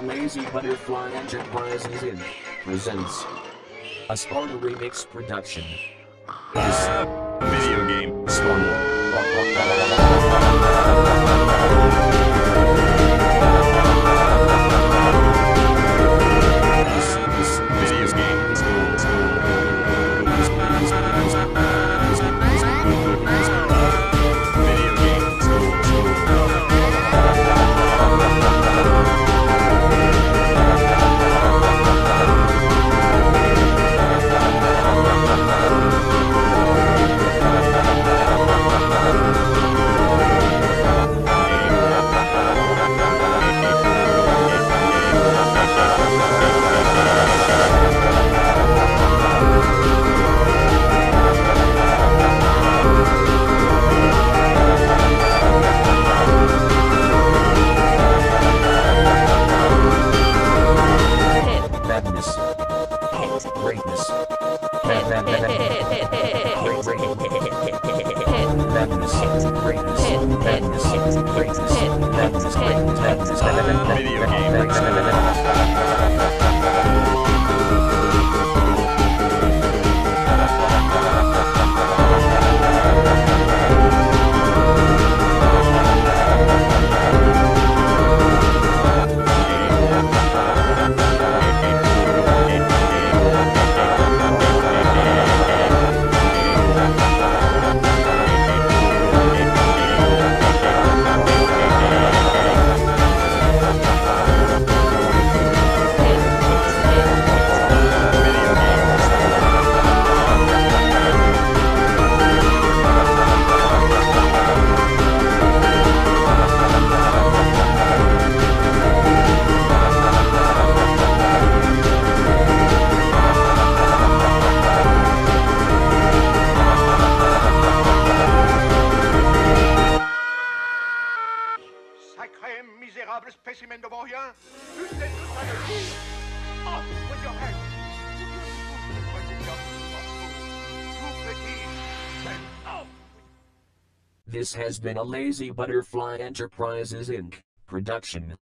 Lazy Butterfly Enterprises Inc. presents a Sparta Remix production. Video game. Sparta. Video game. Video game. Madness. Greatness. Madness. Greatness. Madness. Greatness. Madness. Video game. Sacré misérable spécimen de vaurien! Une des deux maladies! Off with your head! Tout petit! Then off! This has been a Lazy Butterfly Enterprises Inc. production.